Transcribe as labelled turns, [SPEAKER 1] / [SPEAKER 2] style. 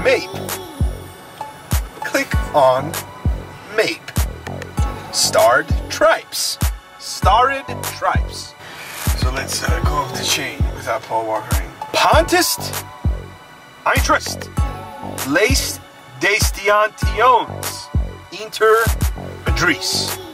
[SPEAKER 1] MAPE. Click on MAPE. Starred Tripes. Starred Tripes.
[SPEAKER 2] So let's go off the chain without Paul Walker.
[SPEAKER 1] Pontus Eintracht. Lees Destations. Inter Madrid.